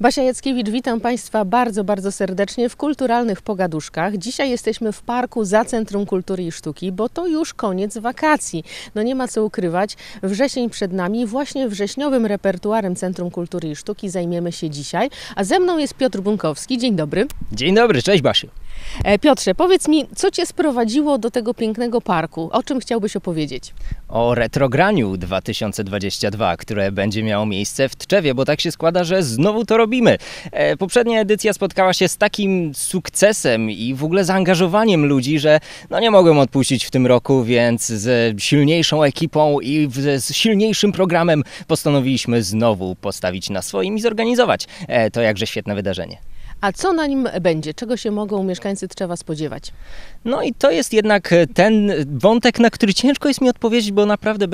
Basia Jackiewicz, witam Państwa bardzo, bardzo serdecznie w Kulturalnych Pogaduszkach. Dzisiaj jesteśmy w parku za Centrum Kultury i Sztuki, bo to już koniec wakacji. No nie ma co ukrywać, wrzesień przed nami. Właśnie wrześniowym repertuarem Centrum Kultury i Sztuki zajmiemy się dzisiaj. A ze mną jest Piotr Bunkowski. Dzień dobry. Dzień dobry, cześć Basiu. Piotrze, powiedz mi, co Cię sprowadziło do tego pięknego parku? O czym chciałbyś opowiedzieć? O Retrograniu 2022, które będzie miało miejsce w Tczewie, bo tak się składa, że znowu to robimy. Poprzednia edycja spotkała się z takim sukcesem i w ogóle zaangażowaniem ludzi, że nie mogłem odpuścić w tym roku, więc z silniejszą ekipą i z silniejszym programem postanowiliśmy znowu postawić na swoim i zorganizować to jakże świetne wydarzenie. A co na nim będzie? Czego się mogą mieszkańcy Tczewa spodziewać? No i to jest jednak ten wątek, na który ciężko jest mi odpowiedzieć, bo naprawdę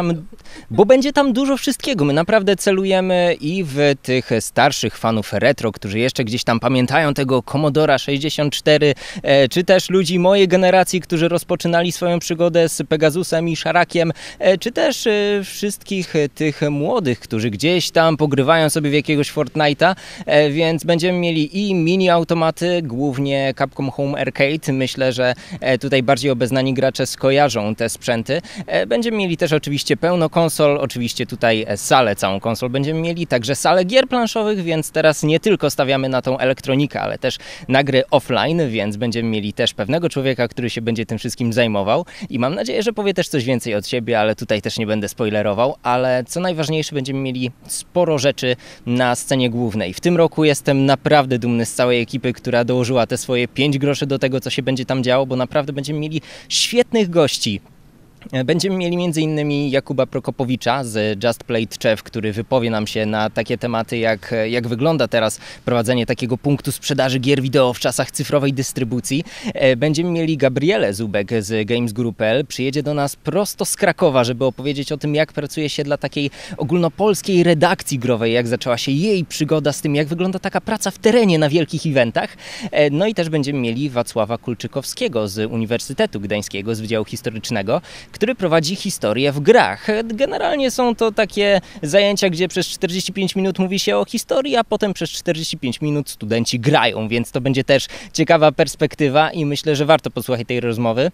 będzie tam dużo wszystkiego. My naprawdę celujemy i w tych starszych fanów retro, którzy jeszcze gdzieś tam pamiętają tego Commodora 64, czy też ludzi mojej generacji, którzy rozpoczynali swoją przygodę z Pegasusem i Szarakiem, czy też wszystkich tych młodych, którzy gdzieś tam pogrywają sobie w jakiegoś Fortnite'a, więc będziemy mieli i mini automaty, głównie Capcom Home Arcade. Myślę, że tutaj bardziej obeznani gracze skojarzą te sprzęty. Będziemy mieli też oczywiście pełno konsol, oczywiście tutaj salę całą konsol będziemy mieli, także salę gier planszowych, więc teraz nie tylko stawiamy na tą elektronikę, ale też na gry offline, więc będziemy mieli też pewnego człowieka, który się będzie tym wszystkim zajmował i mam nadzieję, że powie też coś więcej od siebie, ale tutaj też nie będę spoilerował, ale co najważniejsze, będziemy mieli sporo rzeczy na scenie głównej. W tym roku jestem naprawdę dumny z całej ekipy, która dołożyła te swoje 5 groszy do tego, co się będzie tam działo, bo naprawdę będziemy mieli świetnych gości. Będziemy mieli m.in. Jakuba Prokopowicza z Just Play Tczew, który wypowie nam się na takie tematy, jak wygląda teraz prowadzenie takiego punktu sprzedaży gier wideo w czasach cyfrowej dystrybucji. Będziemy mieli Gabrielę Zubek z Gamesguru.pl. Przyjedzie do nas prosto z Krakowa, żeby opowiedzieć o tym, jak pracuje się dla takiej ogólnopolskiej redakcji growej, jak zaczęła się jej przygoda z tym, jak wygląda taka praca w terenie na wielkich eventach. No i też będziemy mieli Wacława Kulczykowskiego z Uniwersytetu Gdańskiego, z Wydziału Historycznego, który prowadzi historię w grach. Generalnie są to takie zajęcia, gdzie przez 45 minut mówi się o historii, a potem przez 45 minut studenci grają, więc to będzie też ciekawa perspektywa i myślę, że warto posłuchać tej rozmowy.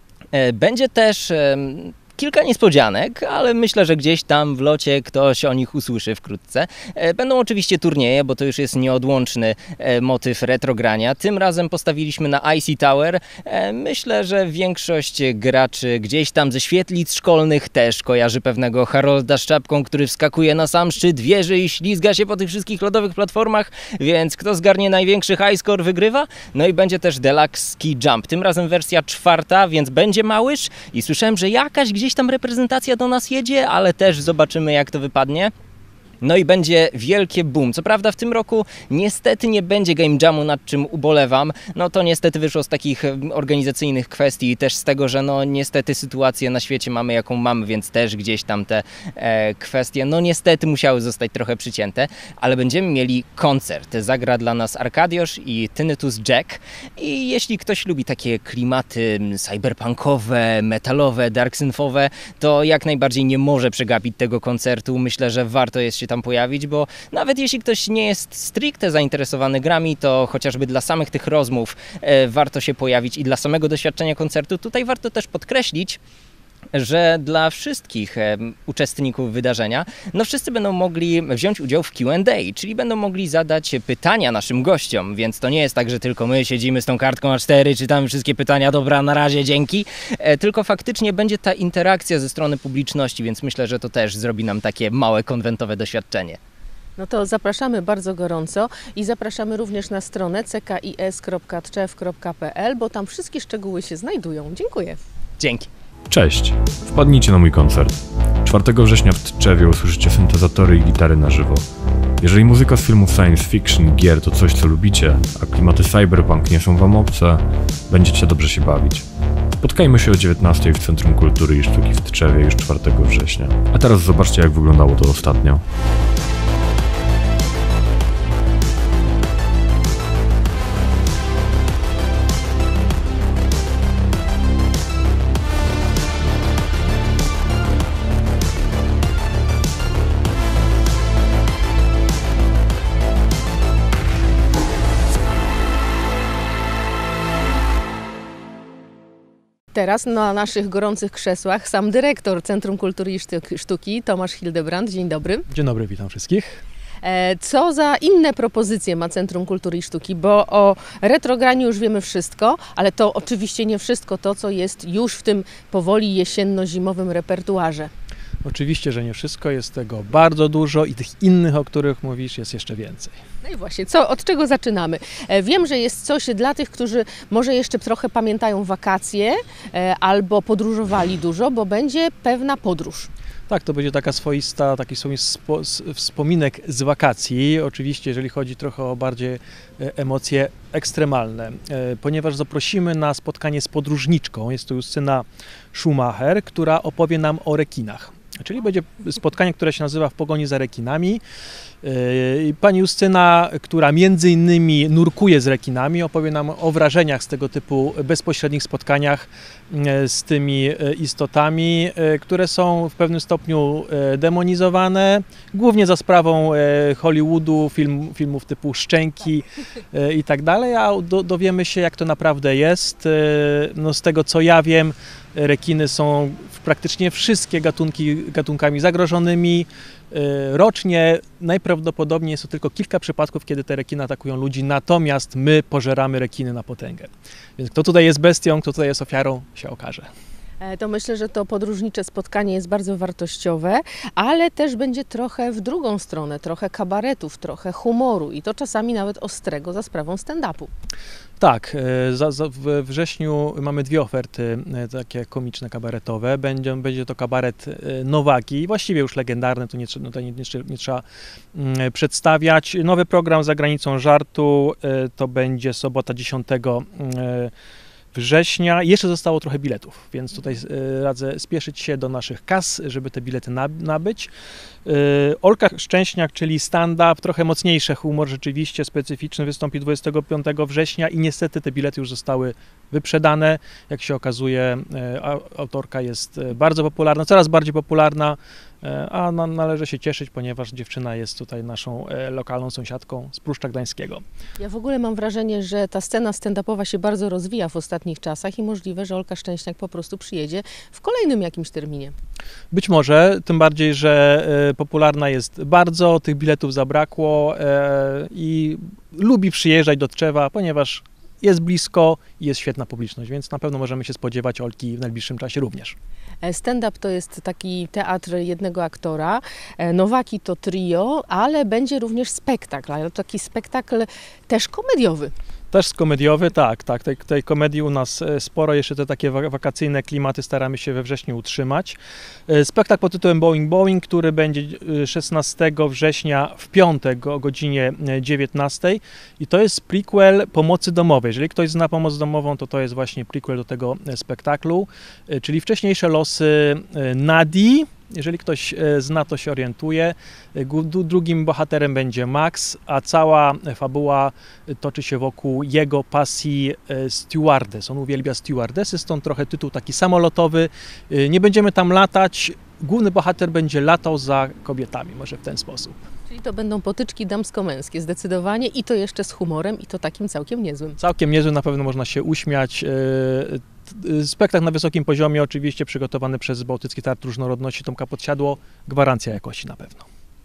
Będzie też kilka niespodzianek, ale myślę, że gdzieś tam w locie ktoś o nich usłyszy wkrótce. Będą oczywiście turnieje, bo to już jest nieodłączny motyw retrogrania. Tym razem postawiliśmy na IC Tower. Myślę, że większość graczy gdzieś tam ze świetlic szkolnych też kojarzy pewnego Harolda z czapką, który wskakuje na sam szczyt wieży i ślizga się po tych wszystkich lodowych platformach, więc kto zgarnie największy high score wygrywa. No i będzie też Deluxe Ski Jump. Tym razem wersja 4, więc będzie małyż i słyszałem, że jakaś gdzieś tam reprezentacja do nas jedzie, ale też zobaczymy, jak to wypadnie. No i będzie wielkie boom. Co prawda w tym roku niestety nie będzie Game Jamu, nad czym ubolewam. No to niestety wyszło z takich organizacyjnych kwestii i też z tego, że niestety sytuację na świecie mamy jaką mamy, więc też gdzieś tam te kwestie niestety musiały zostać trochę przycięte, ale będziemy mieli koncert. Zagra dla nas Arkadiusz i Tinnitus Jack i jeśli ktoś lubi takie klimaty cyberpunkowe, metalowe, darksynthowe, to jak najbardziej nie może przegapić tego koncertu. Myślę, że warto jest się tam pojawić, bo nawet jeśli ktoś nie jest stricte zainteresowany grami, to chociażby dla samych tych rozmów warto się pojawić i dla samego doświadczenia koncertu. Tutaj warto też podkreślić, że dla wszystkich uczestników wydarzenia, wszyscy będą mogli wziąć udział w Q&A, czyli będą mogli zadać pytania naszym gościom, więc to nie jest tak, że tylko my siedzimy z tą kartką A4, czytamy wszystkie pytania, dobra, na razie, dzięki, tylko faktycznie będzie ta interakcja ze strony publiczności, więc myślę, że to też zrobi nam takie małe konwentowe doświadczenie. No to zapraszamy bardzo gorąco i zapraszamy również na stronę ckis.tczew.pl, bo tam wszystkie szczegóły się znajdują. Dziękuję. Dzięki. Cześć! Wpadnijcie na mój koncert. 4 września w Tczewie usłyszycie syntezatory i gitary na żywo. Jeżeli muzyka z filmów science fiction, gier to coś, co lubicie, a klimaty cyberpunk nie są wam obce, będziecie dobrze się bawić. Spotkajmy się o 19:00 w Centrum Kultury i Sztuki w Tczewie już 4 września. A teraz zobaczcie, jak wyglądało to ostatnio. teraz na naszych gorących krzesłach sam dyrektor Centrum Kultury i Sztuki, Tomasz Hildebrand. Dzień dobry. Dzień dobry, witam wszystkich. Co za inne propozycje ma Centrum Kultury i Sztuki? Bo o retrograniu już wiemy wszystko, ale to oczywiście nie wszystko to, co jest już w tym powoli jesienno-zimowym repertuarze. Oczywiście, że nie wszystko, jest tego bardzo dużo i tych innych, o których mówisz, jest jeszcze więcej. No i właśnie, od czego zaczynamy? Wiem, że jest coś dla tych, którzy może jeszcze trochę pamiętają wakacje albo podróżowali dużo, bo będzie pewna podróż. Tak, to będzie taki wspominek z wakacji. Oczywiście, jeżeli chodzi trochę o bardziej emocje ekstremalne, ponieważ zaprosimy na spotkanie z podróżniczką. Jest to Justyna Schumacher, która opowie nam o rekinach. Czyli będzie spotkanie, które się nazywa W pogoni za rekinami. Pani Justyna, która między innymi nurkuje z rekinami, opowie nam o wrażeniach z tego typu bezpośrednich spotkaniach z tymi istotami, które są w pewnym stopniu demonizowane, głównie za sprawą Hollywoodu, filmów typu Szczęki i tak dalej, a dowiemy się, jak to naprawdę jest. No, z tego, co ja wiem, rekiny są praktycznie wszystkie gatunkami zagrożonymi. Rocznie najprawdopodobniej jest to tylko kilka przypadków, kiedy te rekiny atakują ludzi, natomiast my pożeramy rekiny na potęgę. Więc kto tutaj jest bestią, kto tutaj jest ofiarą, się okaże. To myślę, że to podróżnicze spotkanie jest bardzo wartościowe, ale też będzie trochę w drugą stronę, trochę kabaretów, trochę humoru i to czasami nawet ostrego za sprawą stand-upu. Tak, we wrześniu mamy dwie oferty takie komiczne, kabaretowe. Będzie to kabaret Nowaki, właściwie już legendarny, tu nie trzeba przedstawiać. Nowy program Za granicą żartu to będzie sobota 10 września. Jeszcze zostało trochę biletów, więc tutaj radzę spieszyć się do naszych kas, żeby te bilety nabyć. Olka Szczęśniak, czyli stand-up, trochę mocniejszy humor, rzeczywiście specyficzny, wystąpi 25 września i niestety te bilety już zostały wyprzedane. Jak się okazuje, autorka jest bardzo popularna, coraz bardziej popularna, a należy się cieszyć, ponieważ dziewczyna jest tutaj naszą lokalną sąsiadką z Pruszcza Gdańskiego. Ja w ogóle mam wrażenie, że ta scena stand-upowa się bardzo rozwija w ostatnich czasach i możliwe, że Olka Szczęśniak po prostu przyjedzie w kolejnym jakimś terminie. Być może, tym bardziej, że popularna jest bardzo, tych biletów zabrakło i lubi przyjeżdżać do Tczewa, ponieważ jest blisko i jest świetna publiczność, więc na pewno możemy się spodziewać Olki w najbliższym czasie również. Stand-up to jest taki teatr jednego aktora, Nowaki to trio, ale będzie również spektakl, ale taki spektakl też komediowy. Też komediowy, tak. Tej komedii u nas sporo, jeszcze te takie wakacyjne klimaty staramy się we wrześniu utrzymać. Spektakl pod tytułem Boeing Boeing, który będzie 16 września w piątek o godzinie 19 i to jest prequel Pomocy domowej. Jeżeli ktoś zna Pomoc domową, to jest właśnie prequel do tego spektaklu, czyli wcześniejsze losy Nadii. Jeżeli ktoś zna, to się orientuje. Drugim bohaterem będzie Max, a cała fabuła toczy się wokół jego pasji stewardess. On uwielbia stewardessy, stąd trochę tytuł taki samolotowy. Nie będziemy tam latać, główny bohater będzie latał za kobietami, może w ten sposób. Czyli to będą potyczki damsko-męskie zdecydowanie i to jeszcze z humorem i to takim całkiem niezłym. Całkiem niezłym, na pewno można się uśmiać. Spektakl na wysokim poziomie, oczywiście przygotowany przez Bałtycki Teatr Różnorodności Tomka Podsiadło. Gwarancja jakości na pewno.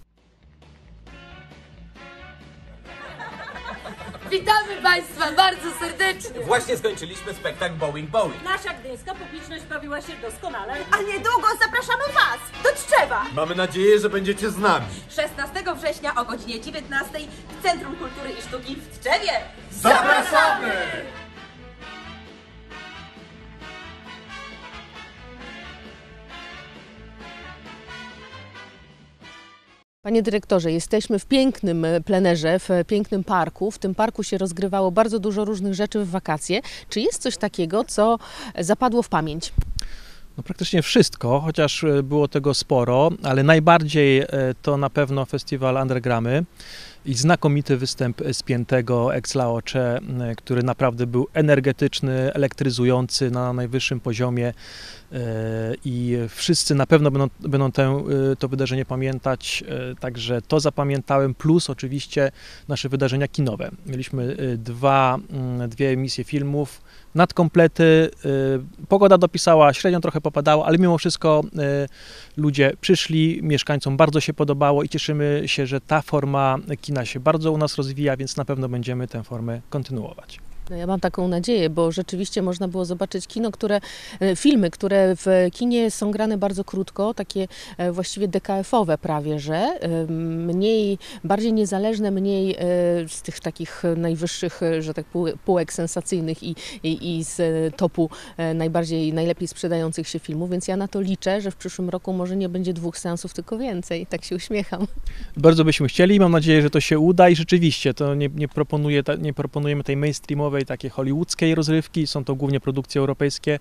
Witamy Państwa bardzo serdecznie! Właśnie skończyliśmy spektakl Boeing Boeing. Nasza gdyńska publiczność bawiła się doskonale. A niedługo zapraszamy Was do Tczewa. Mamy nadzieję, że będziecie z nami. 16 września o godzinie 19 w Centrum Kultury i Sztuki w Tczewie. Zapraszamy! Panie dyrektorze, jesteśmy w pięknym plenerze, w pięknym parku. W tym parku się rozgrywało bardzo dużo różnych rzeczy w wakacje. Czy jest coś takiego, co zapadło w pamięć? No praktycznie wszystko, chociaż było tego sporo, ale najbardziej to na pewno festiwal Undergramy i znakomity występ Spiętego ex Laocze, który naprawdę był energetyczny, elektryzujący na najwyższym poziomie i wszyscy na pewno będą to wydarzenie pamiętać, także to zapamiętałem, plus oczywiście nasze wydarzenia kinowe. Mieliśmy dwie emisje filmów, nadkomplety. Pogoda dopisała, średnio trochę popadało, ale mimo wszystko ludzie przyszli, mieszkańcom bardzo się podobało i cieszymy się, że ta forma kina się bardzo u nas rozwija, więc na pewno będziemy tę formę kontynuować. No ja mam taką nadzieję, bo rzeczywiście można było zobaczyć filmy, które w kinie są grane bardzo krótko, takie właściwie DKF-owe prawie, że bardziej niezależne, mniej z tych takich najwyższych, że tak półek sensacyjnych i z topu najlepiej sprzedających się filmów, więc ja na to liczę, że w przyszłym roku może nie będzie 2 seansów, tylko więcej. Tak się uśmiecham. Bardzo byśmy chcieli, mam nadzieję, że to się uda i rzeczywiście to nie proponujemy tej mainstreamowej, takiej hollywoodzkiej rozrywki, są to głównie produkcje europejskie,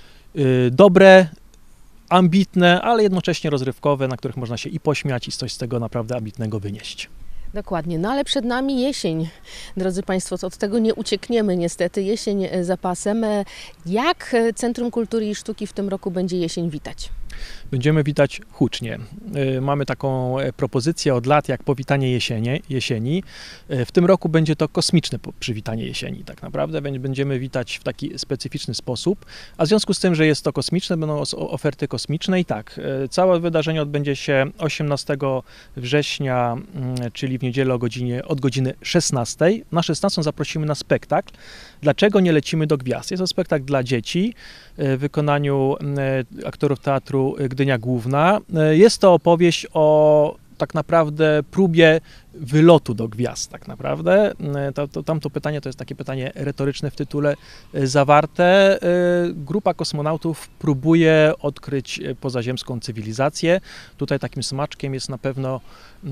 dobre, ambitne, ale jednocześnie rozrywkowe, na których można się i pośmiać i coś z tego naprawdę ambitnego wynieść. Dokładnie, no ale przed nami jesień, drodzy Państwo, od tego nie uciekniemy niestety, jesień za pasem. Jak Centrum Kultury i Sztuki w tym roku będzie jesień witać? Będziemy witać hucznie. Mamy taką propozycję od lat, jak powitanie jesieni. W tym roku będzie to kosmiczne przywitanie jesieni, tak naprawdę. Będziemy witać w taki specyficzny sposób, a w związku z tym, że jest to kosmiczne, będą oferty kosmiczne i tak. Całe wydarzenie odbędzie się 18 września, czyli w niedzielę od godziny 16. Na 16 zaprosimy na spektakl. Dlaczego nie lecimy do gwiazd? Jest to spektakl dla dzieci w wykonaniu aktorów Teatru Gdynia Główna. Jest to opowieść o tak naprawdę próbie wylotu do gwiazd, tak naprawdę. Tamto pytanie to jest takie pytanie retoryczne w tytule zawarte. Grupa kosmonautów próbuje odkryć pozaziemską cywilizację. Tutaj takim smaczkiem jest na pewno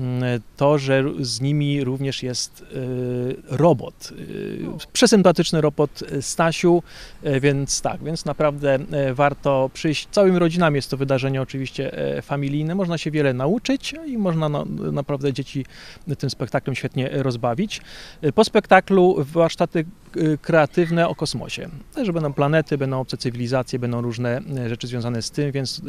to, że z nimi również jest robot, przesympatyczny robot Stasiu, więc naprawdę warto przyjść. Całymi rodzinami jest to wydarzenie oczywiście familijne, można się wiele nauczyć i można naprawdę dzieci tym spektaklem świetnie rozbawić. Po spektaklu warsztaty kreatywne o kosmosie. Też będą planety, będą obce cywilizacje, będą różne rzeczy związane z tym, więc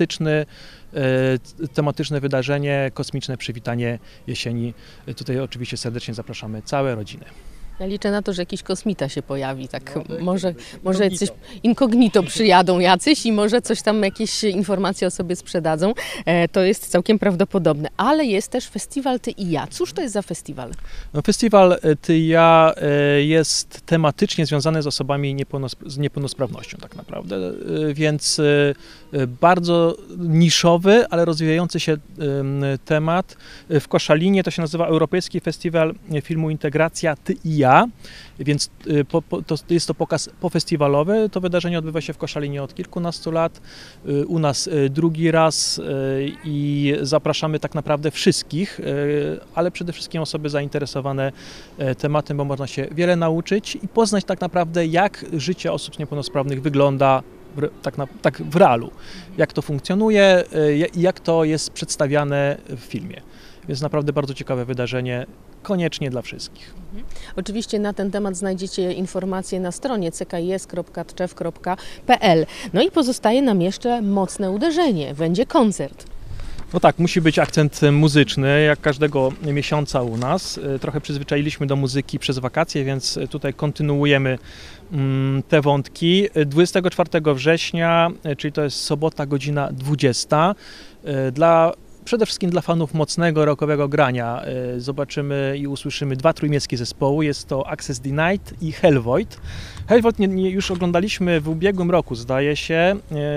tematyczne wydarzenie, kosmiczne przywitanie jesieni. Tutaj oczywiście serdecznie zapraszamy całe rodziny. Ja liczę na to, że jakiś kosmita się pojawi, tak może coś incognito przyjadą jacyś i może coś tam, jakieś informacje o sobie sprzedadzą. To jest całkiem prawdopodobne, ale jest też festiwal Ty i ja. Cóż to jest za festiwal? No, festiwal Ty i ja jest tematycznie związany z osobami z niepełnosprawnością tak naprawdę, więc bardzo niszowy, ale rozwijający się temat. W Koszalinie to się nazywa Europejski Festiwal Filmu Integracja Ty i ja. Więc jest to pokaz pofestiwalowy. To wydarzenie odbywa się w Koszalinie od kilkunastu lat. U nas drugi raz i zapraszamy tak naprawdę wszystkich, ale przede wszystkim osoby zainteresowane tematem, bo można się wiele nauczyć i poznać tak naprawdę, jak życie osób z niepełnosprawnych wygląda tak w realu, jak to funkcjonuje i jak to jest przedstawiane w filmie. Więc naprawdę bardzo ciekawe wydarzenie, koniecznie dla wszystkich. Oczywiście na ten temat znajdziecie informacje na stronie ckis.tczew.pl. No i pozostaje nam jeszcze mocne uderzenie. Będzie koncert. No tak, musi być akcent muzyczny, jak każdego miesiąca u nas. Trochę przyzwyczailiśmy do muzyki przez wakacje, więc tutaj kontynuujemy te wątki. 24 września, czyli to jest sobota, godzina 20. Przede wszystkim dla fanów mocnego, rockowego grania zobaczymy i usłyszymy 2 trójmiejskie zespoły. Jest to Access Denied i Hellvoid. Hellvoid już oglądaliśmy w ubiegłym roku, zdaje się,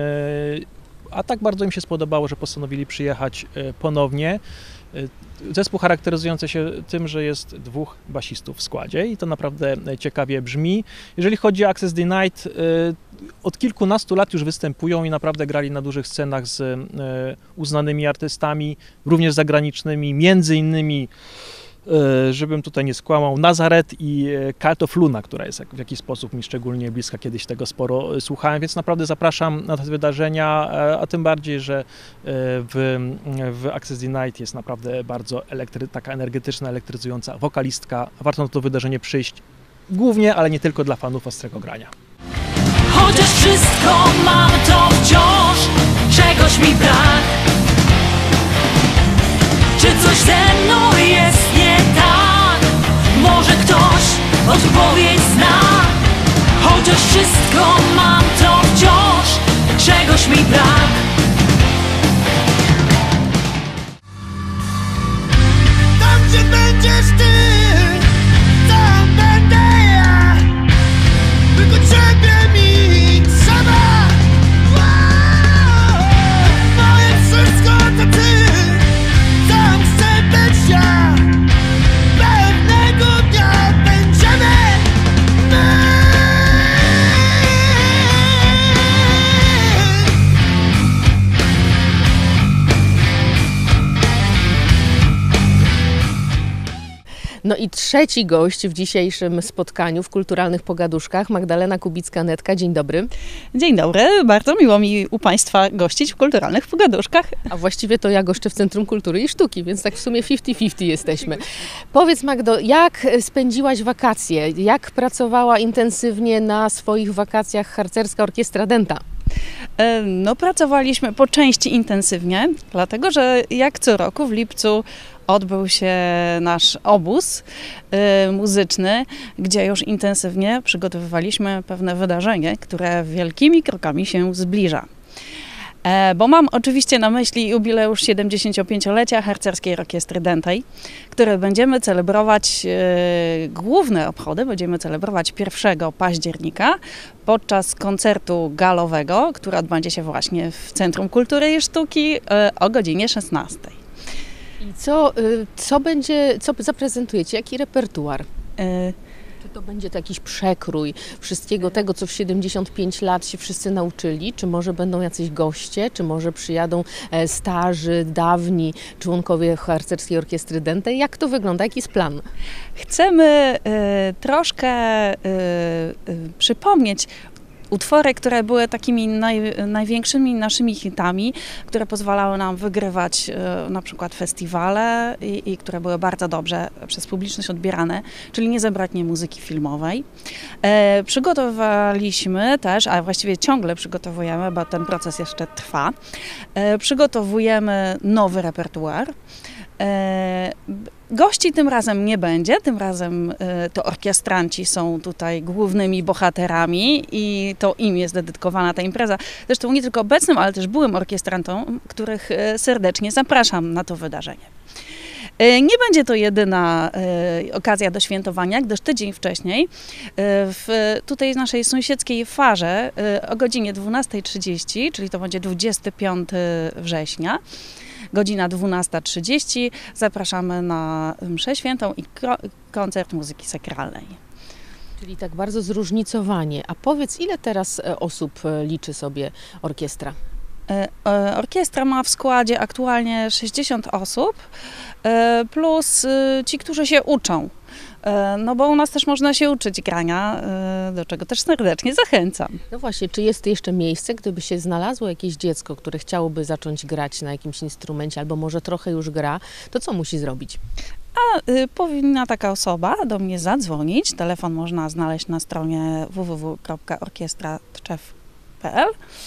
a tak bardzo im się spodobało, że postanowili przyjechać ponownie. Zespół charakteryzujący się tym, że jest 2 basistów w składzie i to naprawdę ciekawie brzmi. Jeżeli chodzi o Access Denied, od kilkunastu lat już występują i naprawdę grali na dużych scenach z uznanymi artystami, również zagranicznymi, między innymi, żebym tutaj nie skłamał, Nazaret i Cult of Luna, która jest w jakiś sposób mi szczególnie bliska, kiedyś tego sporo słuchałem, więc naprawdę zapraszam na te wydarzenia, a tym bardziej, że w Access Denied jest naprawdę bardzo taka energetyczna, elektryzująca wokalistka. Warto na to wydarzenie przyjść głównie, ale nie tylko dla fanów ostrego grania. Chociaż wszystko mam, to wciąż czegoś mi brak. Czy coś ze mną jest nie tak? Może ktoś odpowiedź zna. Chociaż wszystko mam, to wciąż czegoś mi brak. Tam gdzie będziesz ty, tam będę ja. Tylko ciebie mi trzeba. Moje wszystko to ty, tam chcę być ja. Pewnego dnia będziemy my. No i trzeci gość w dzisiejszym spotkaniu w Kulturalnych Pogaduszkach, Magdalena Kubicka-Netka. Dzień dobry. Dzień dobry, bardzo miło mi u Państwa gościć w Kulturalnych Pogaduszkach. A właściwie to ja goszczę w Centrum Kultury i Sztuki, więc tak w sumie 50-50 jesteśmy. Powiedz, Magdo, jak spędziłaś wakacje? Jak pracowała intensywnie na swoich wakacjach harcerska orkiestra Denta? No, pracowaliśmy po części intensywnie, dlatego że jak co roku w lipcu odbył się nasz obóz muzyczny, gdzie już intensywnie przygotowywaliśmy pewne wydarzenie, które wielkimi krokami się zbliża. Bo mam oczywiście na myśli jubileusz 75-lecia harcerskiej orkiestry Dentej, które będziemy celebrować, główne obchody będziemy celebrować 1 października podczas koncertu galowego, który odbędzie się właśnie w Centrum Kultury i Sztuki o godzinie 16. I co zaprezentujecie? Jaki repertuar? Czy to będzie to jakiś przekrój wszystkiego tego, co w 75 lat się wszyscy nauczyli? Czy może będą jacyś goście? Czy może przyjadą starzy, dawni członkowie harcerskiej orkiestry Dentej? Jak to wygląda? Jaki jest plan? Chcemy troszkę przypomnieć utwory, które były takimi największymi naszymi hitami, które pozwalały nam wygrywać na przykład festiwale i które były bardzo dobrze przez publiczność odbierane, czyli nie zabraknie muzyki filmowej. Przygotowaliśmy też, a właściwie ciągle przygotowujemy, bo ten proces jeszcze trwa, przygotowujemy nowy repertuar. Gości tym razem nie będzie, tym razem to orkiestranci są tutaj głównymi bohaterami i to im jest dedykowana ta impreza. Zresztą nie tylko obecnym, ale też byłym orkiestrantom, których serdecznie zapraszam na to wydarzenie. Nie będzie to jedyna okazja do świętowania, gdyż tydzień wcześniej w tutaj naszej sąsiedzkiej Farze o godzinie 12:30, czyli to będzie 25 września, godzina 12:30, zapraszamy na mszę świętą i koncert muzyki sakralnej. Czyli tak bardzo zróżnicowanie. A powiedz, ile teraz osób liczy sobie orkiestra? Orkiestra ma w składzie aktualnie 60 osób, plus ci, którzy się uczą. No bo u nas też można się uczyć grania, do czego też serdecznie zachęcam. No właśnie, czy jest jeszcze miejsce, gdyby się znalazło jakieś dziecko, które chciałoby zacząć grać na jakimś instrumencie, albo może trochę już gra, to co musi zrobić? Powinna taka osoba do mnie zadzwonić. Telefon można znaleźć na stronie www.orkiestratczew.pl.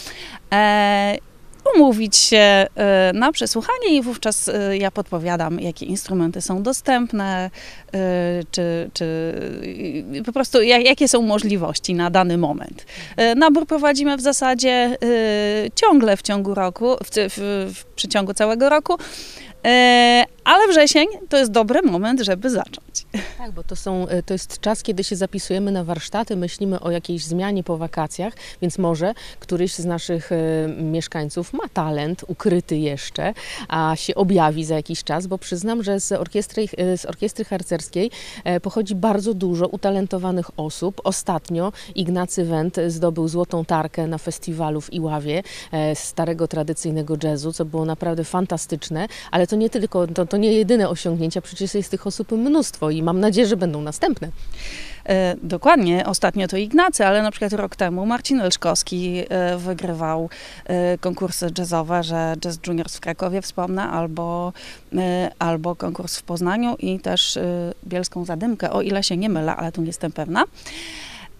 Umówić się na przesłuchanie i wówczas ja podpowiadam, jakie instrumenty są dostępne, czy po prostu jakie są możliwości na dany moment. Nabór prowadzimy w zasadzie ciągle w ciągu roku, w przeciągu całego roku, ale wrzesień to jest dobry moment, żeby zacząć. Tak, bo to jest czas, kiedy się zapisujemy na warsztaty, myślimy o jakiejś zmianie po wakacjach, więc może któryś z naszych mieszkańców ma talent ukryty jeszcze, a się objawi za jakiś czas, bo przyznam, że z orkiestry harcerskiej pochodzi bardzo dużo utalentowanych osób. Ostatnio Ignacy Wendt zdobył złotą tarkę na festiwalu w Iławie starego tradycyjnego jazzu, co było naprawdę fantastyczne, ale to nie tylko, to nie jedyne osiągnięcia, przecież jest tych osób mnóstwo i mam nadzieję, że będą następne. Dokładnie, ostatnio to Ignacy, ale na przykład rok temu Marcin Leszkowski wygrywał konkursy jazzowe, że Jazz Juniors w Krakowie wspomnę, albo konkurs w Poznaniu i też Bielską Zadymkę, o ile się nie mylę, ale tu nie jestem pewna.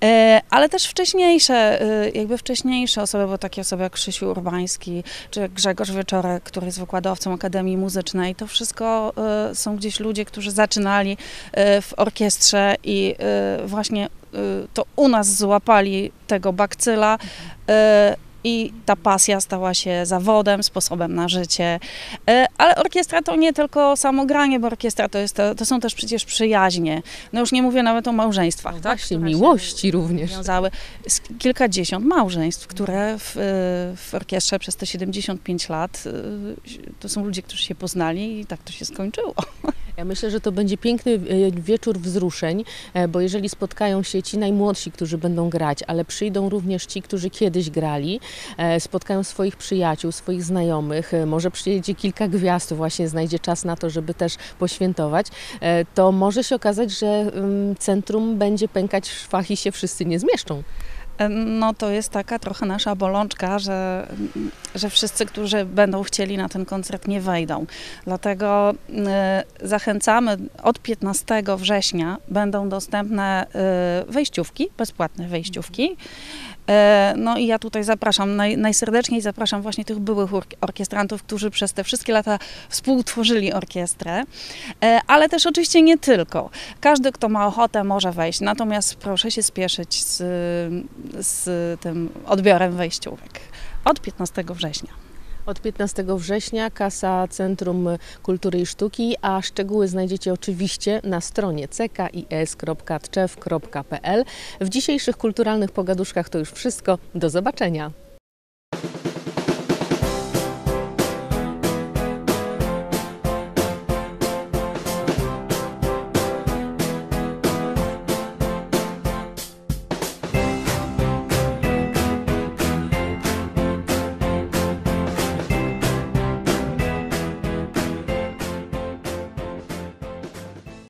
Ale też wcześniejsze osoby, bo takie osoby jak Krzysiu Urbański, czy Grzegorz Wieczorek, który jest wykładowcą Akademii Muzycznej, to wszystko są gdzieś ludzie, którzy zaczynali w orkiestrze i właśnie to u nas złapali tego bakcyla i ta pasja stała się zawodem, sposobem na życie. Ale orkiestra to nie tylko samo granie, bo orkiestra to są też przecież przyjaźnie. No już nie mówię nawet o małżeństwach. No tak? właśnie, miłości również. Wiązały kilkadziesiąt małżeństw, które w orkiestrze przez te 75 lat to są ludzie, którzy się poznali i tak to się skończyło. Ja myślę, że to będzie piękny wieczór wzruszeń, bo jeżeli spotkają się ci najmłodsi, którzy będą grać, ale przyjdą również ci, którzy kiedyś grali, spotkają swoich przyjaciół, swoich znajomych, może przyjedzie kilka gwiazd, właśnie znajdzie czas na to, żeby też poświętować, to może się okazać, że centrum będzie pękać w szwach i się wszyscy nie zmieszczą. No to jest taka trochę nasza bolączka, że wszyscy, którzy będą chcieli na ten koncert, nie wejdą. Dlatego zachęcamy, od 15 września będą dostępne wejściówki, bezpłatne wejściówki. No i ja tutaj zapraszam, najserdeczniej zapraszam właśnie tych byłych orkiestrantów, którzy przez te wszystkie lata współtworzyli orkiestrę, ale też oczywiście nie tylko. Każdy, kto ma ochotę, może wejść, natomiast proszę się spieszyć z tym odbiorem wejściówek od 15 września. Od 15 września kasa Centrum Kultury i Sztuki, a szczegóły znajdziecie oczywiście na stronie ckis.tczew.pl. W dzisiejszych kulturalnych pogaduszkach to już wszystko. Do zobaczenia.